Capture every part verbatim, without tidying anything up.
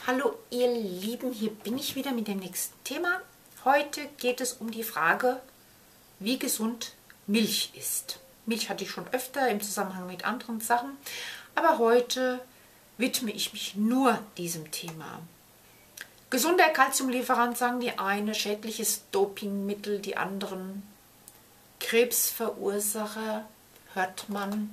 Hallo ihr Lieben, hier bin ich wieder mit dem nächsten Thema. Heute geht es um die Frage, wie gesund Milch ist. Milch hatte ich schon öfter im Zusammenhang mit anderen Sachen, aber heute widme ich mich nur diesem Thema. Gesunder Kalziumlieferant, sagen die eine, schädliches Dopingmittel, die anderen. Krebsverursacher, hört man.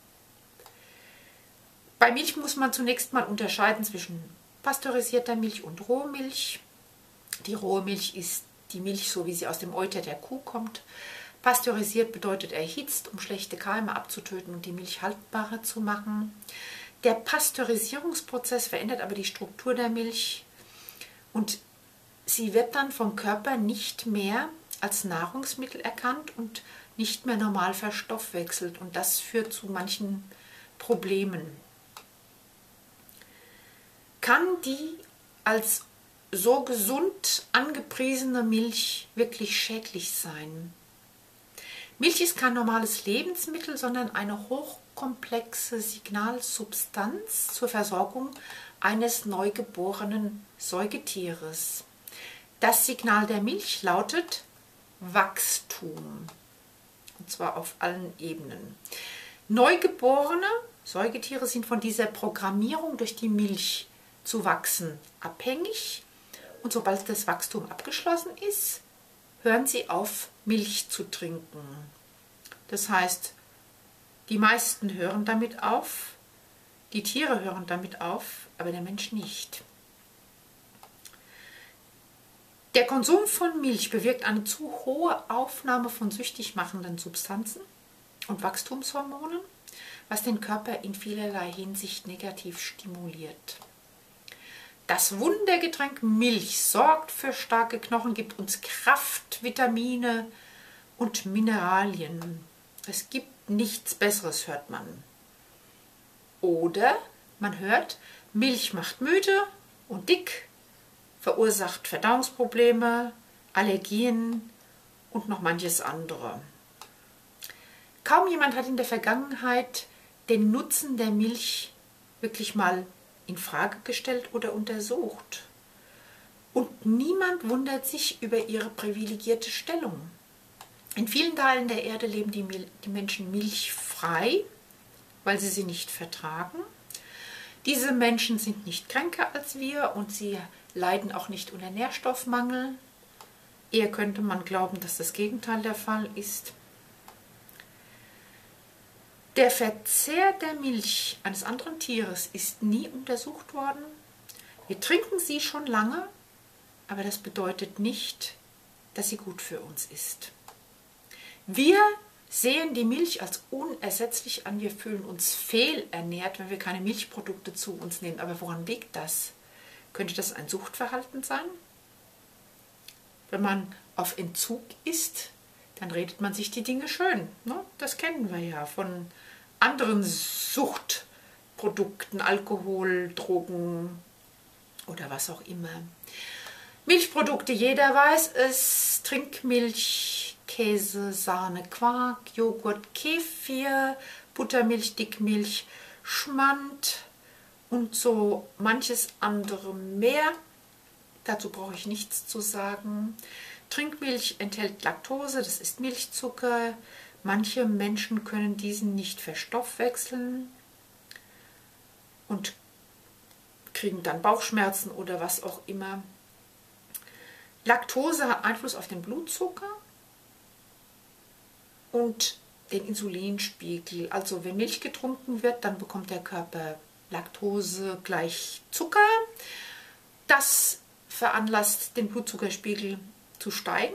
Bei Milch muss man zunächst mal unterscheiden zwischen pasteurisierter Milch und Rohmilch. Die rohe Milch ist die Milch, so wie sie aus dem Euter der Kuh kommt. Pasteurisiert bedeutet erhitzt, um schlechte Keime abzutöten und die Milch haltbarer zu machen. Der Pasteurisierungsprozess verändert aber die Struktur der Milch und sie wird dann vom Körper nicht mehr als Nahrungsmittel erkannt und nicht mehr normal verstoffwechselt. Und das führt zu manchen Problemen. Kann die als so gesund angepriesene Milch wirklich schädlich sein? Milch ist kein normales Lebensmittel, sondern eine hochkomplexe Signalsubstanz zur Versorgung eines neugeborenen Säugetieres. Das Signal der Milch lautet Wachstum, und zwar auf allen Ebenen. Neugeborene Säugetiere sind von dieser Programmierung durch die Milch zu wachsen abhängig, und sobald das Wachstum abgeschlossen ist, hören sie auf, Milch zu trinken. Das heißt, die meisten hören damit auf, die Tiere hören damit auf, aber der Mensch nicht. Der Konsum von Milch bewirkt eine zu hohe Aufnahme von süchtig machenden Substanzen und Wachstumshormonen, was den Körper in vielerlei Hinsicht negativ stimuliert. Das Wundergetränk Milch sorgt für starke Knochen, gibt uns Kraft, Vitamine und Mineralien. Es gibt nichts Besseres, hört man. Oder man hört, Milch macht müde und dick, verursacht Verdauungsprobleme, Allergien und noch manches andere. Kaum jemand hat in der Vergangenheit den Nutzen der Milch wirklich mal in Frage gestellt oder untersucht. Und niemand wundert sich über ihre privilegierte Stellung. In vielen Teilen der Erde leben die, Mil die Menschen milchfrei, weil sie sie nicht vertragen. Diese Menschen sind nicht kränker als wir und sie leiden auch nicht unter Nährstoffmangel. Eher könnte man glauben, dass das Gegenteil der Fall ist. Der Verzehr der Milch eines anderen Tieres ist nie untersucht worden. Wir trinken sie schon lange, aber das bedeutet nicht, dass sie gut für uns ist. Wir sehen die Milch als unersetzlich an. Wir fühlen uns fehlernährt, wenn wir keine Milchprodukte zu uns nehmen. Aber woran liegt das? Könnte das ein Suchtverhalten sein? Wenn man auf Entzug ist, dann redet man sich die Dinge schön. Ne? Das kennen wir ja von anderen Suchtprodukten, Alkohol, Drogen oder was auch immer. Milchprodukte, jeder weiß es, Trinkmilch, Käse, Sahne, Quark, Joghurt, Kefir, Buttermilch, Dickmilch, Schmand und so manches andere mehr. Dazu brauche ich nichts zu sagen. Trinkmilch enthält Laktose, das ist Milchzucker. Manche Menschen können diesen nicht verstoffwechseln und kriegen dann Bauchschmerzen oder was auch immer. Laktose hat Einfluss auf den Blutzucker und den Insulinspiegel. Also wenn Milch getrunken wird, dann bekommt der Körper Laktose gleich Zucker. Das veranlasst den Blutzuckerspiegel zu steigen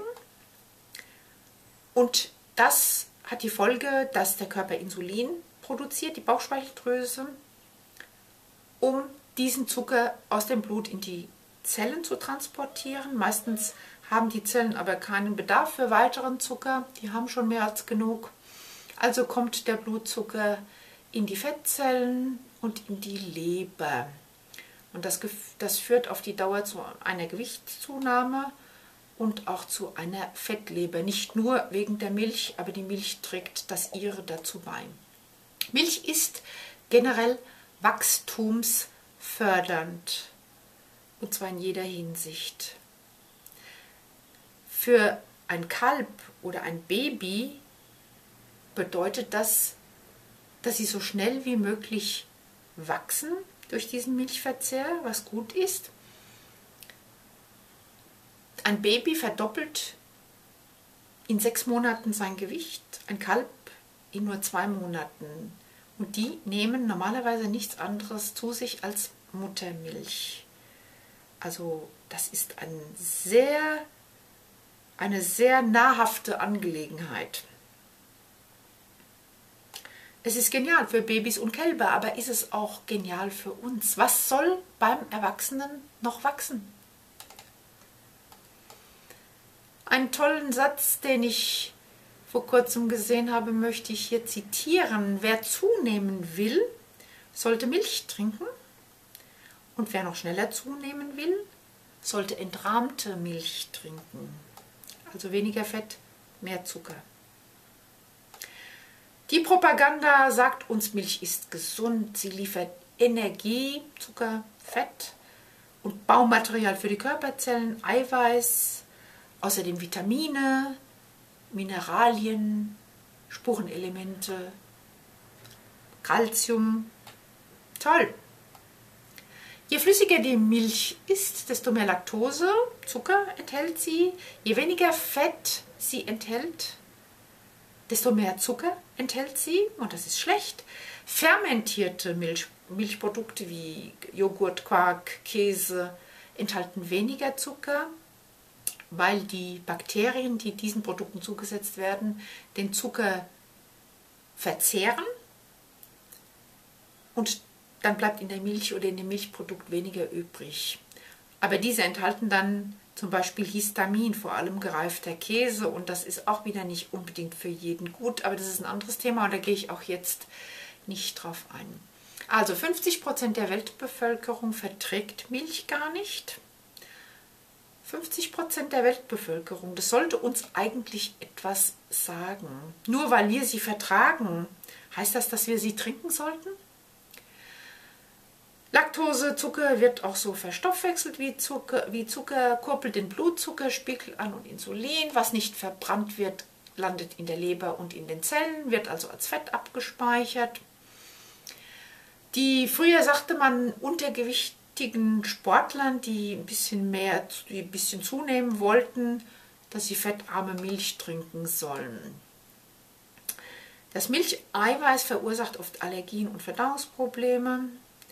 und das hat die Folge, dass der Körper Insulin produziert, die Bauchspeicheldrüse, um diesen Zucker aus dem Blut in die Zellen zu transportieren. Meistens haben die Zellen aber keinen Bedarf für weiteren Zucker, die haben schon mehr als genug. Also kommt der Blutzucker in die Fettzellen und in die Leber. Und das, das führt auf die Dauer zu einer Gewichtszunahme und auch zu einer Fettleber. Nicht nur wegen der Milch, aber die Milch trägt das ihre dazu bei. Milch ist generell wachstumsfördernd. und zwar in jeder Hinsicht. Für ein Kalb oder ein Baby bedeutet das, dass sie so schnell wie möglich wachsen durch diesen Milchverzehr, was gut ist. Ein Baby verdoppelt in sechs Monaten sein Gewicht, ein Kalb in nur zwei Monaten. Und die nehmen normalerweise nichts anderes zu sich als Muttermilch. Also das ist ein sehr, eine sehr nahrhafte Angelegenheit. Es ist genial für Babys und Kälber, aber ist es auch genial für uns? Was soll beim Erwachsenen noch wachsen? Einen tollen Satz, den ich vor kurzem gesehen habe, möchte ich hier zitieren. Wer zunehmen will, sollte Milch trinken. Und wer noch schneller zunehmen will, sollte entrahmte Milch trinken. Also weniger Fett, mehr Zucker. Die Propaganda sagt uns, Milch ist gesund, sie liefert Energie, Zucker, Fett und Baumaterial für die Körperzellen, Eiweiß, außerdem Vitamine, Mineralien, Spurenelemente, Calcium. Toll! Je flüssiger die Milch ist, desto mehr Laktose, Zucker enthält sie. Je weniger Fett sie enthält, desto mehr Zucker enthält sie, und das ist schlecht. Fermentierte Milch, Milchprodukte wie Joghurt, Quark, Käse enthalten weniger Zucker, weil die Bakterien, die diesen Produkten zugesetzt werden, den Zucker verzehren und dann bleibt in der Milch oder in dem Milchprodukt weniger übrig. Aber diese enthalten dann zum Beispiel Histamin, vor allem gereifter Käse, und das ist auch wieder nicht unbedingt für jeden gut, aber das ist ein anderes Thema und da gehe ich auch jetzt nicht drauf ein. Also fünfzig Prozent der Weltbevölkerung verträgt Milch gar nicht. fünfzig Prozent der Weltbevölkerung, das sollte uns eigentlich etwas sagen. Nur weil wir sie vertragen, heißt das, dass wir sie trinken sollten? Laktose, Zucker wird auch so verstoffwechselt wie Zucker, wie Zucker, kurbelt den Blutzuckerspiegel an und Insulin. Was nicht verbrannt wird, landet in der Leber und in den Zellen, wird also als Fett abgespeichert. Die, früher sagte man untergewichtigen Sportlern, die ein bisschen mehr, die ein bisschen zunehmen wollten, dass sie fettarme Milch trinken sollen. Das Milcheiweiß verursacht oft Allergien und Verdauungsprobleme.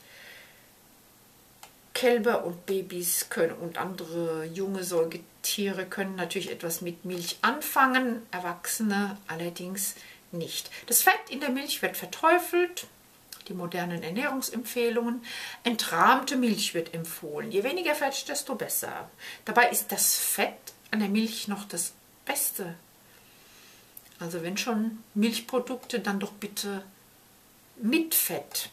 Kälber und Babys können und andere junge Säugetiere können natürlich etwas mit Milch anfangen, Erwachsene allerdings nicht. Das Fett in der Milch wird verteufelt, die modernen Ernährungsempfehlungen. Entrahmte Milch wird empfohlen. Je weniger Fett, desto besser. Dabei ist das Fett an der Milch noch das Beste. Also wenn schon Milchprodukte, dann doch bitte mit Fett.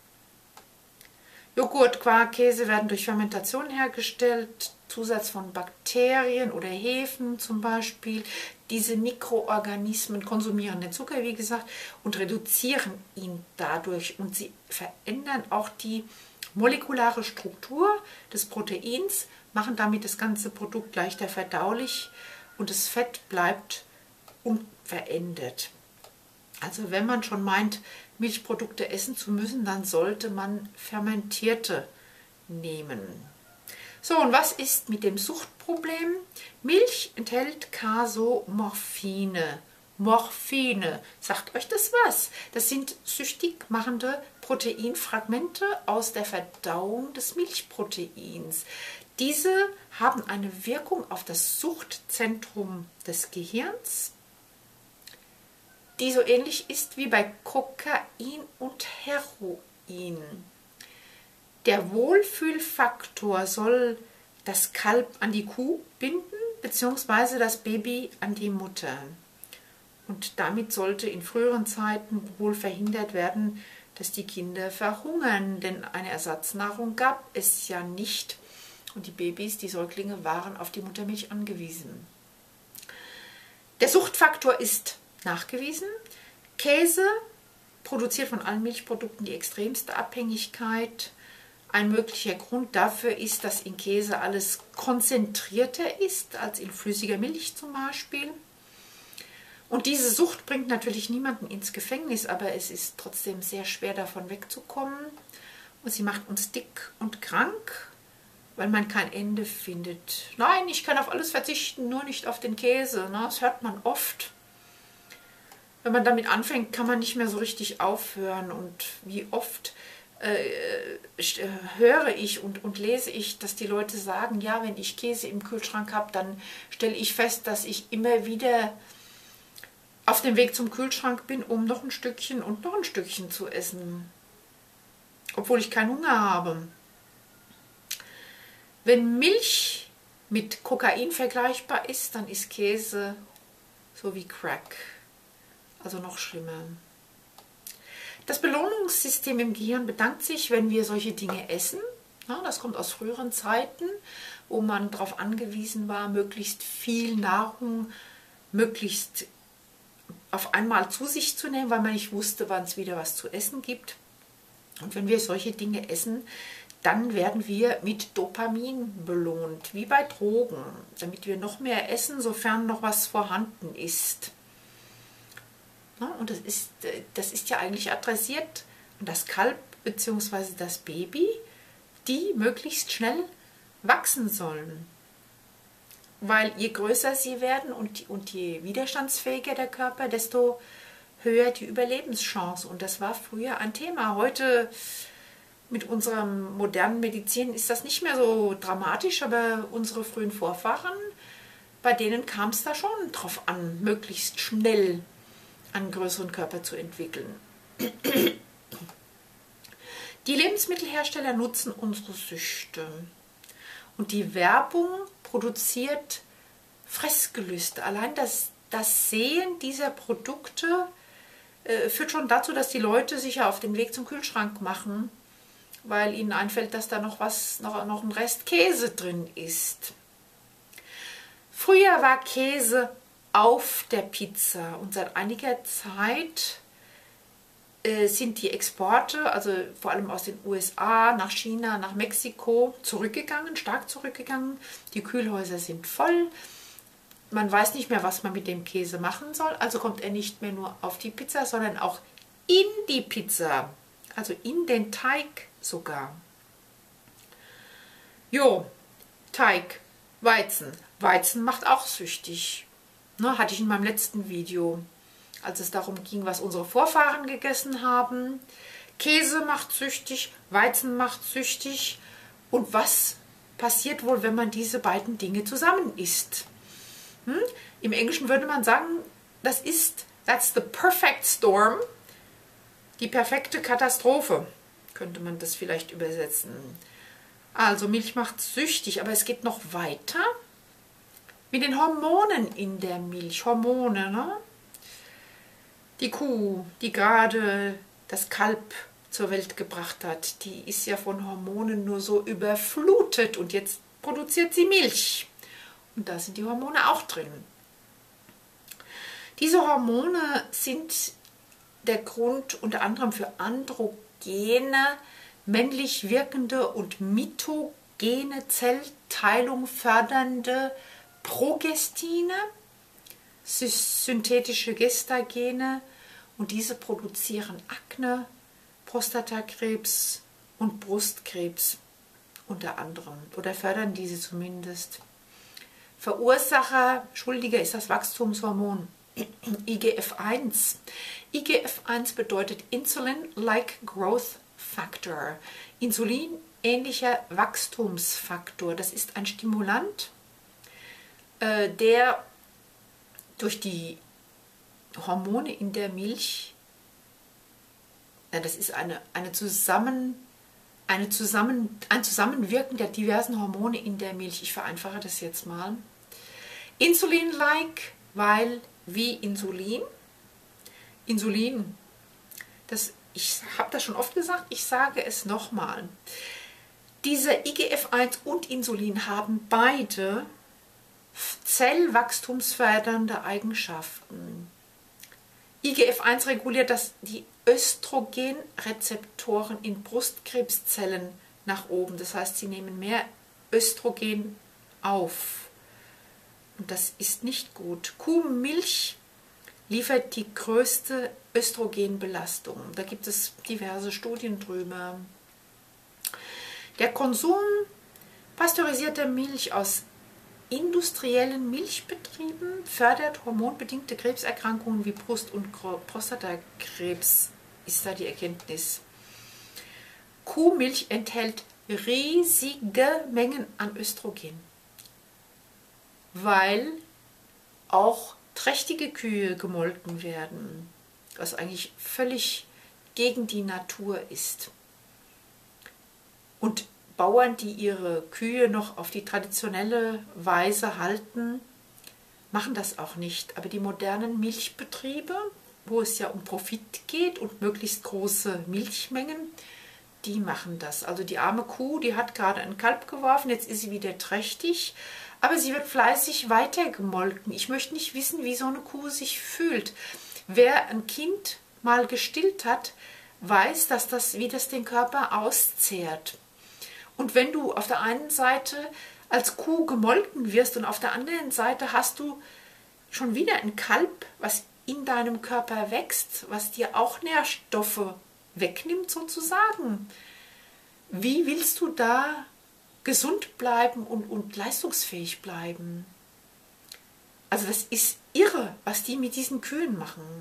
Joghurt, Quark, Käse werden durch Fermentation hergestellt, Zusatz von Bakterien oder Hefen zum Beispiel. Diese Mikroorganismen konsumieren den Zucker, wie gesagt, und reduzieren ihn dadurch. Und sie verändern auch die molekulare Struktur des Proteins, machen damit das ganze Produkt leichter verdaulich und das Fett bleibt unverändert. Also wenn man schon meint, Milchprodukte essen zu müssen, dann sollte man fermentierte nehmen. So, und was ist mit dem Suchtproblem? Milch enthält Casomorphine. Morphine, sagt euch das was? Das sind süchtig machende Proteinfragmente aus der Verdauung des Milchproteins. Diese haben eine Wirkung auf das Suchtzentrum des Gehirns, die so ähnlich ist wie bei Kokain und Heroin. Der Wohlfühlfaktor soll das Kalb an die Kuh binden, beziehungsweise das Baby an die Mutter. Und damit sollte in früheren Zeiten wohl verhindert werden, dass die Kinder verhungern, denn eine Ersatznahrung gab es ja nicht. Und die Babys, die Säuglinge, waren auf die Muttermilch angewiesen. Der Suchtfaktor ist nachgewiesen. Käse produziert von allen Milchprodukten die extremste Abhängigkeit. Ein möglicher Grund dafür ist, dass in Käse alles konzentrierter ist als in flüssiger Milch zum Beispiel. Und diese Sucht bringt natürlich niemanden ins Gefängnis, aber es ist trotzdem sehr schwer davon wegzukommen. Und sie macht uns dick und krank, weil man kein Ende findet. Nein, ich kann auf alles verzichten, nur nicht auf den Käse. Das hört man oft. Wenn man damit anfängt, kann man nicht mehr so richtig aufhören. Und wie oft äh, höre ich und, und lese ich, dass die Leute sagen, ja, wenn ich Käse im Kühlschrank habe, dann stelle ich fest, dass ich immer wieder auf dem Weg zum Kühlschrank bin, um noch ein Stückchen und noch ein Stückchen zu essen. Obwohl ich keinen Hunger habe. Wenn Milch mit Kokain vergleichbar ist, dann ist Käse so wie Crack. Also noch schlimmer. Das Belohnungssystem im Gehirn bedankt sich, wenn wir solche Dinge essen. Ja, das kommt aus früheren Zeiten, wo man darauf angewiesen war, möglichst viel Nahrung, möglichst auf einmal zu sich zu nehmen, weil man nicht wusste, wann es wieder was zu essen gibt. Und wenn wir solche Dinge essen, dann werden wir mit Dopamin belohnt, wie bei Drogen, damit wir noch mehr essen, sofern noch was vorhanden ist. Ja, und das ist, das ist ja eigentlich adressiert an das Kalb bzw. das Baby, die möglichst schnell wachsen sollen. Weil je größer sie werden und, und je widerstandsfähiger der Körper, desto höher die Überlebenschance. Und das war früher ein Thema. Heute mit unserer modernen Medizin ist das nicht mehr so dramatisch, aber unsere frühen Vorfahren, bei denen kam es da schon drauf an, möglichst schnell einen größeren Körper zu entwickeln. Die Lebensmittelhersteller nutzen unsere Süchte. Und die Werbung produziert Fressgelüste. Allein das, das Sehen dieser Produkte äh, führt schon dazu, dass die Leute sich ja auf den Weg zum Kühlschrank machen, weil ihnen einfällt, dass da noch was, noch, noch ein Rest Käse drin ist. Früher war Käse auf der Pizza und seit einiger Zeit äh, sind die Exporte, also vor allem aus den U S A, nach China, nach Mexiko, zurückgegangen, stark zurückgegangen. Die Kühlhäuser sind voll. Man weiß nicht mehr, was man mit dem Käse machen soll. Also kommt er nicht mehr nur auf die Pizza, sondern auch in die Pizza. Also in den Teig sogar. Jo, Teig, Weizen. Weizen macht auch süchtig. Ne, hatte ich in meinem letzten Video, als es darum ging, was unsere Vorfahren gegessen haben. Käse macht süchtig, Weizen macht süchtig. Und was passiert wohl, wenn man diese beiden Dinge zusammen isst? Hm? Im Englischen würde man sagen, das ist, that's the perfect storm, die perfekte Katastrophe, könnte man das vielleicht übersetzen. Also Milch macht süchtig, aber es geht noch weiter mit den Hormonen in der Milch. Hormone, ne? Die Kuh, die gerade das Kalb zur Welt gebracht hat, die ist ja von Hormonen nur so überflutet und jetzt produziert sie Milch. Und da sind die Hormone auch drin. Diese Hormone sind der Grund unter anderem für androgene, männlich wirkende und mitogene Zellteilung fördernde Progestine, synthetische Gestagene, und diese produzieren Akne, Prostatakrebs und Brustkrebs unter anderem oder fördern diese zumindest. Verursacher, Schuldiger ist das Wachstumshormon I G F eins. I G F eins bedeutet Insulin-like Growth Factor. Insulin ähnlicher Wachstumsfaktor. Das ist ein Stimulant, äh, der durch die Hormone in der Milch, ja, das ist eine, eine Zusammen, eine Zusammen, ein Zusammenwirken der diversen Hormone in der Milch. Ich vereinfache das jetzt mal. Insulin-like, weil wie Insulin. Insulin, das, ich habe das schon oft gesagt, ich sage es nochmal. Diese I G F eins und Insulin haben beide zellwachstumsfördernde Eigenschaften. I G F eins reguliert das, die Östrogenrezeptoren in Brustkrebszellen nach oben. Das heißt, sie nehmen mehr Östrogen auf. Und das ist nicht gut. Kuhmilch liefert die größte Östrogenbelastung. Da gibt es diverse Studien drüber. Der Konsum pasteurisierter Milch aus industriellen Milchbetrieben fördert hormonbedingte Krebserkrankungen wie Brust- und Prostatakrebs, ist da die Erkenntnis. Kuhmilch enthält riesige Mengen an Östrogen, weil auch trächtige Kühe gemolken werden, was eigentlich völlig gegen die Natur ist. Und Bauern, die ihre Kühe noch auf die traditionelle Weise halten, machen das auch nicht. Aber die modernen Milchbetriebe, wo es ja um Profit geht und möglichst große Milchmengen, die machen das. Also die arme Kuh, die hat gerade ein Kalb geworfen, jetzt ist sie wieder trächtig, aber sie wird fleißig weiter gemolken. Ich möchte nicht wissen, wie so eine Kuh sich fühlt. Wer ein Kind mal gestillt hat, weiß, dass das, wie das den Körper auszehrt. Und wenn du auf der einen Seite als Kuh gemolken wirst und auf der anderen Seite hast du schon wieder ein Kalb, was in deinem Körper wächst, was dir auch Nährstoffe wegnimmt sozusagen. Wie willst du da gesund bleiben und, und leistungsfähig bleiben? Also das ist irre, was die mit diesen Kühen machen.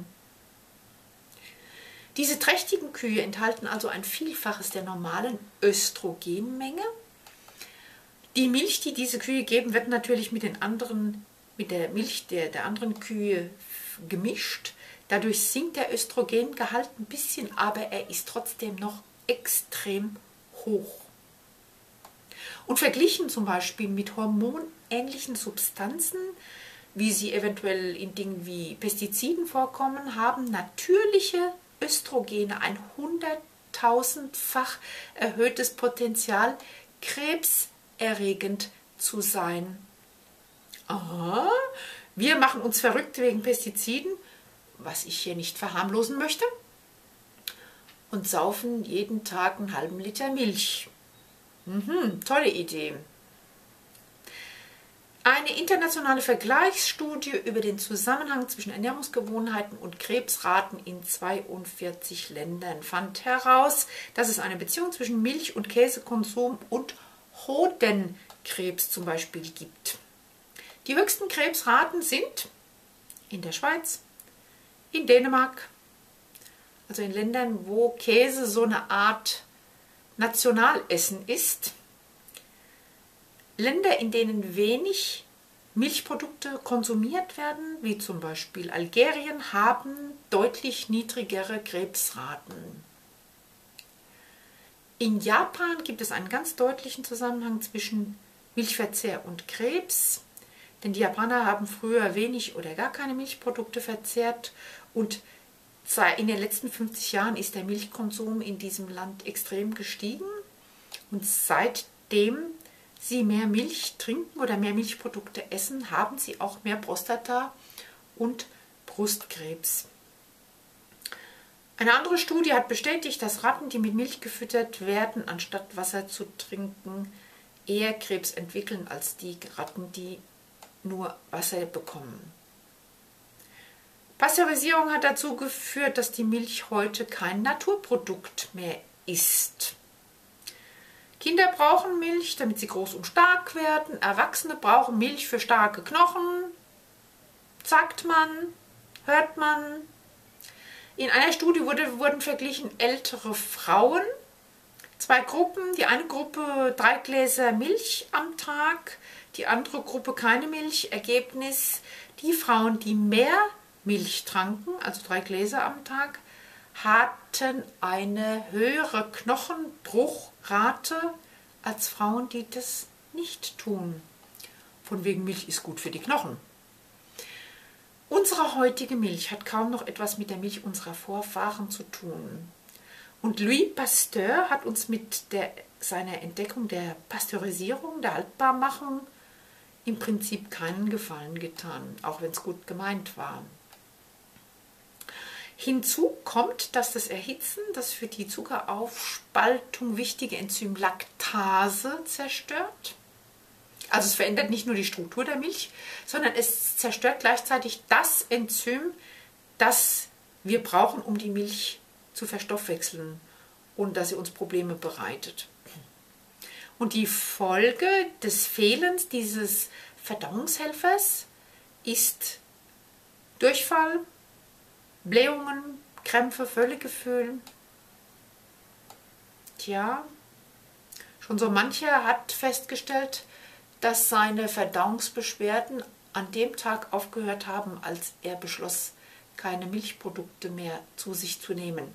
Diese trächtigen Kühe enthalten also ein Vielfaches der normalen Östrogenmenge. Die Milch, die diese Kühe geben, wird natürlich mit den anderen, mit der Milch der, der anderen Kühe gemischt. Dadurch sinkt der Östrogengehalt ein bisschen, aber er ist trotzdem noch extrem hoch. Und verglichen zum Beispiel mit hormonähnlichen Substanzen, wie sie eventuell in Dingen wie Pestiziden vorkommen, haben natürliche Östrogene ein hunderttausendfach erhöhtes Potenzial, krebserregend zu sein. Aha, wir machen uns verrückt wegen Pestiziden, was ich hier nicht verharmlosen möchte, und saufen jeden Tag einen halben Liter Milch. Mhm, tolle Idee. Eine internationale Vergleichsstudie über den Zusammenhang zwischen Ernährungsgewohnheiten und Krebsraten in zweiundvierzig Ländern fand heraus, dass es eine Beziehung zwischen Milch- und Käsekonsum und Hodenkrebs zum Beispiel gibt. Die höchsten Krebsraten sind in der Schweiz, in Dänemark, also in Ländern, wo Käse so eine Art Nationalessen ist. Länder, in denen wenig Milchprodukte konsumiert werden, wie zum Beispiel Algerien, haben deutlich niedrigere Krebsraten. In Japan gibt es einen ganz deutlichen Zusammenhang zwischen Milchverzehr und Krebs, denn die Japaner haben früher wenig oder gar keine Milchprodukte verzehrt und in den letzten fünfzig Jahren ist der Milchkonsum in diesem Land extrem gestiegen und seitdem sie mehr Milch trinken oder mehr Milchprodukte essen, haben sie auch mehr Prostata- und Brustkrebs. Eine andere Studie hat bestätigt, dass Ratten, die mit Milch gefüttert werden, anstatt Wasser zu trinken, eher Krebs entwickeln als die Ratten, die nur Wasser bekommen. Pasteurisierung hat dazu geführt, dass die Milch heute kein Naturprodukt mehr ist. Kinder brauchen Milch, damit sie groß und stark werden. Erwachsene brauchen Milch für starke Knochen, sagt man, hört man. In einer Studie wurde, wurden verglichen ältere Frauen, zwei Gruppen. Die eine Gruppe drei Gläser Milch am Tag, die andere Gruppe keine Milch. Ergebnis, die Frauen, die mehr Milch tranken, also drei Gläser am Tag, hatten eine höhere Knochenbruchrate als Frauen, die das nicht tun. Von wegen Milch ist gut für die Knochen. Unsere heutige Milch hat kaum noch etwas mit der Milch unserer Vorfahren zu tun. Und Louis Pasteur hat uns mit der, seiner Entdeckung der Pasteurisierung, der Haltbarmachung, im Prinzip keinen Gefallen getan, auch wenn es gut gemeint war. Hinzu kommt, dass das Erhitzen das für die Zuckeraufspaltung wichtige Enzym Laktase zerstört. Also es verändert nicht nur die Struktur der Milch, sondern es zerstört gleichzeitig das Enzym, das wir brauchen, um die Milch zu verstoffwechseln und dass sie uns Probleme bereitet. Und die Folge des Fehlens dieses Verdauungshelfers ist Durchfall, Blähungen, Krämpfe, Völlegefühl. Tja, schon so mancher hat festgestellt, dass seine Verdauungsbeschwerden an dem Tag aufgehört haben, als er beschloss, keine Milchprodukte mehr zu sich zu nehmen.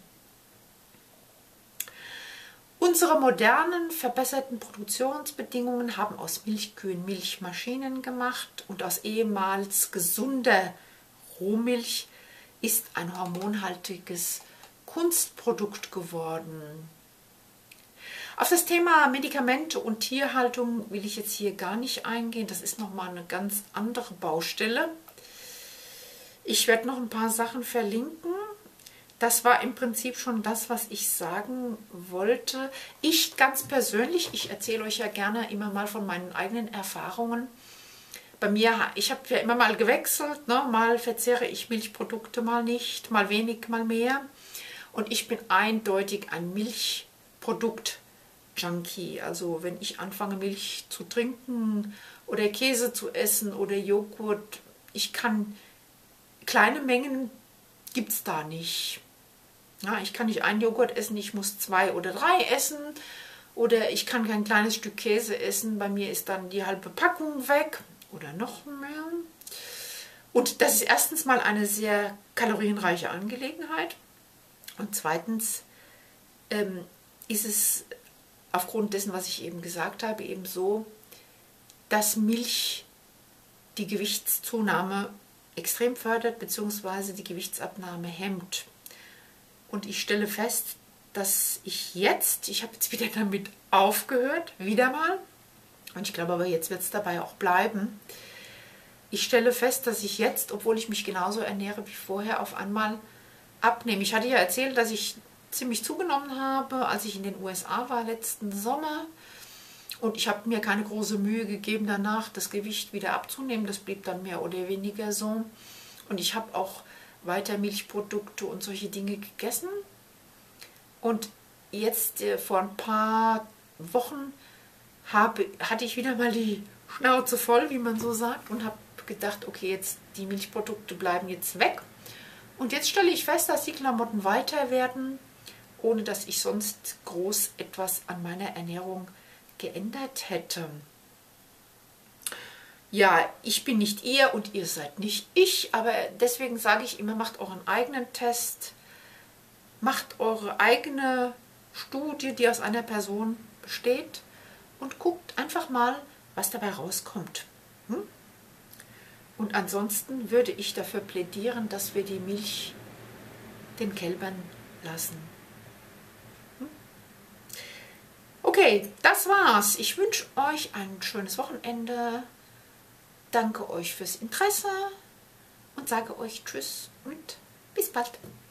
Unsere modernen, verbesserten Produktionsbedingungen haben aus Milchkühen Milchmaschinen gemacht und aus ehemals gesunder Rohmilch ist ein hormonhaltiges Kunstprodukt geworden. Auf das Thema Medikamente und Tierhaltung will ich jetzt hier gar nicht eingehen. Das ist nochmal eine ganz andere Baustelle. Ich werde noch ein paar Sachen verlinken. Das war im Prinzip schon das, was ich sagen wollte. Ich ganz persönlich, ich erzähle euch ja gerne immer mal von meinen eigenen Erfahrungen. Bei mir, ich habe ja immer mal gewechselt, ne? Mal verzehre ich Milchprodukte, mal nicht, mal wenig, mal mehr. Und ich bin eindeutig ein Milchprodukt-Junkie. Also wenn ich anfange, Milch zu trinken oder Käse zu essen oder Joghurt, ich kann, kleine Mengen gibt es da nicht. Ja, ich kann nicht einen Joghurt essen, ich muss zwei oder drei essen. Oder ich kann kein kleines Stück Käse essen, bei mir ist dann die halbe Packung weg. Oder noch mehr. Und das ist erstens mal eine sehr kalorienreiche Angelegenheit. Und zweitens ähm, ist es aufgrund dessen, was ich eben gesagt habe, eben so, dass Milch die Gewichtszunahme extrem fördert, beziehungsweise die Gewichtsabnahme hemmt. Und ich stelle fest, dass ich jetzt, ich habe jetzt wieder damit aufgehört, wieder mal, und ich glaube aber, jetzt wird es dabei auch bleiben. Ich stelle fest, dass ich jetzt, obwohl ich mich genauso ernähre wie vorher, auf einmal abnehme. Ich hatte ja erzählt, dass ich ziemlich zugenommen habe, als ich in den U S A war letzten Sommer. Und ich habe mir keine große Mühe gegeben, danach das Gewicht wieder abzunehmen. Das blieb dann mehr oder weniger so. Und ich habe auch weiter Milchprodukte und solche Dinge gegessen. Und jetzt äh, vor ein paar Wochen Habe, hatte ich wieder mal die Schnauze voll, wie man so sagt, und habe gedacht, okay, jetzt die Milchprodukte bleiben jetzt weg. Und jetzt stelle ich fest, dass die Klamotten weiter werden, ohne dass ich sonst groß etwas an meiner Ernährung geändert hätte. Ja, ich bin nicht ihr und ihr seid nicht ich, aber deswegen sage ich immer, macht euren eigenen Test, macht eure eigene Studie, die aus einer Person besteht, und guckt einfach mal, was dabei rauskommt. Hm? Und ansonsten würde ich dafür plädieren, dass wir die Milch den Kälbern lassen. Hm? Okay, das war's. Ich wünsche euch ein schönes Wochenende. Danke euch fürs Interesse und sage euch Tschüss und bis bald.